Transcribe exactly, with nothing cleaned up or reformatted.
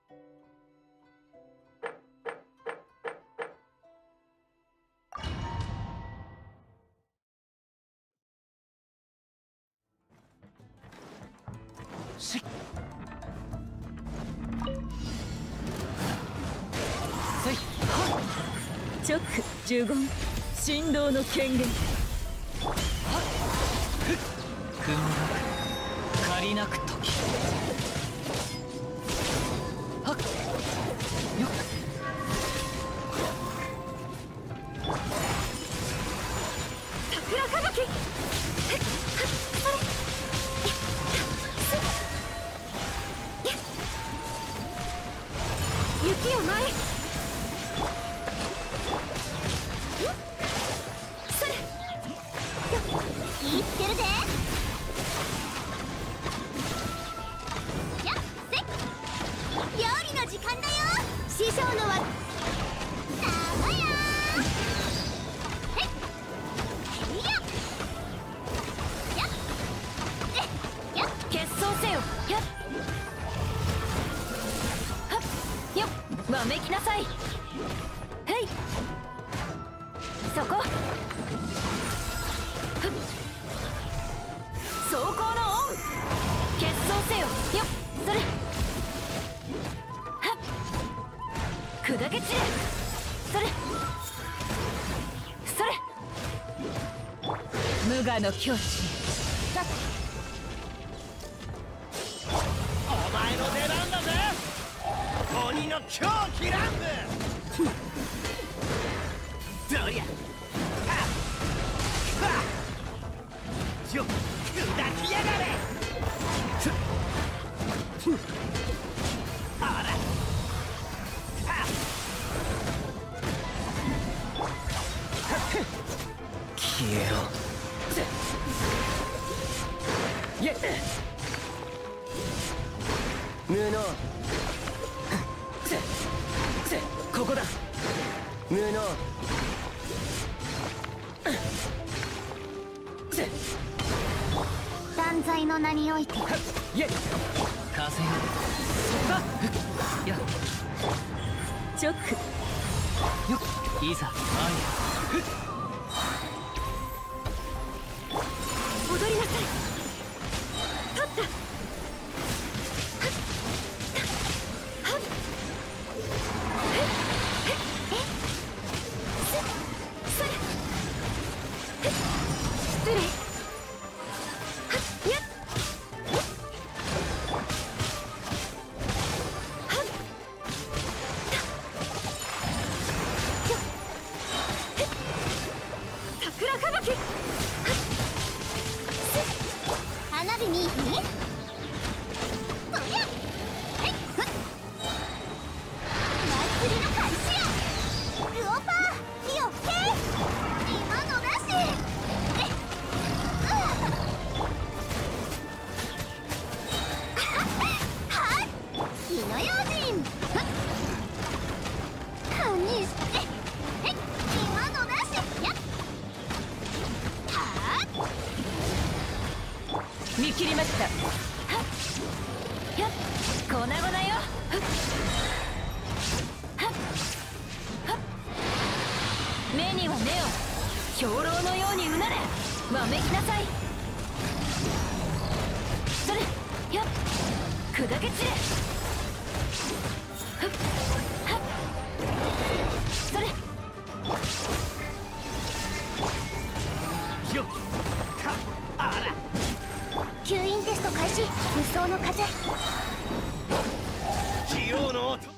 しっせいはっ直呪言振動の権限。 はっふっくんだく借りなく時はっよっ桜吹雪。雪を前。それ。言ってるぜ。やっせっ。料理の時間だよ。師匠のは。生や。へっ。へいや。やっ。え。やっ。決闘せよ。やっ。よっ、わめきなさい。へい、そこ。ふっ、走行のオン。決闘せよ。よっ、それ。はっ、砕け散れ。それ。それ。無我の境地。さっ。 お前の出番だぜ。鬼の狂気乱舞。どりゃはっはっよっ砕きやがれ。あらはっ消えろ。イエッ無能せせここだ。 無能せ断罪の名において。 イエッ風がそこだ。や直。 よっいざ参る。 踊りなさい。立った。はっ。えええすそれ。え失礼。はっやっ。はっよっ。え桜吹雪。花火にそりゃ。はいふっ。祭りの開始や。ルオパー火を吹け。今のなし。えっうわはっ火の用心。ふっ堪忍してえっ今のなしやっはっ見切りました。はっやっ粉々よ。はっはっはっ目には目を兵糧のようにうなれ。わめきなさい。それやっ砕け散れ。はっはっそれよっかあら吸引テスト開始。無双の風。 器用の音。